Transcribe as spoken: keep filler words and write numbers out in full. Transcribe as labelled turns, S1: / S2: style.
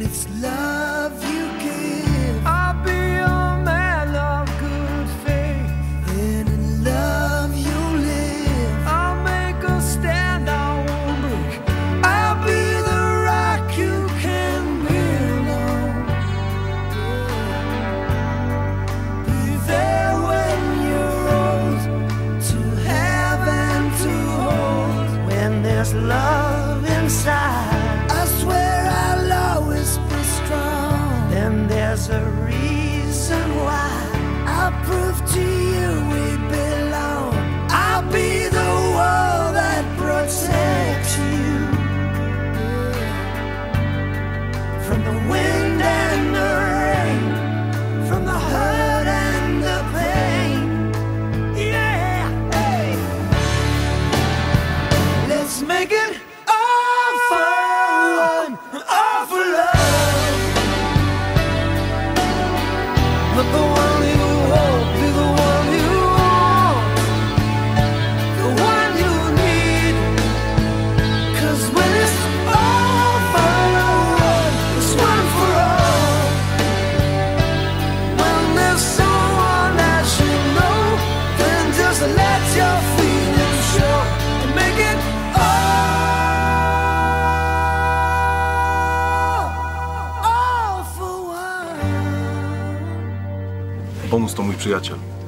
S1: It's love you give.
S2: I'll be a man of good faith.
S1: Then in love you live.
S2: I'll make a stand, I won't break.
S1: I'll be the rock you can build on. Be there when you're old, to have and to hold.
S2: When there's love inside,
S1: I swear I'll always be strong.
S2: then there's a reason why.
S1: I'll prove to you we belong. I'll be the wall that protects you from the wind and the rain, from the hurt and the pain.
S2: Yeah, hey.
S1: Let's make it all for one, all for love.
S2: Let the one you hold be the one you want, the one you need.
S1: 'Cause when it's all for one, it's one for all.
S2: When there's someone that you know,
S1: Then just let your feelings show and make it all, all for one.
S3: Bonus to mój przyjaciel.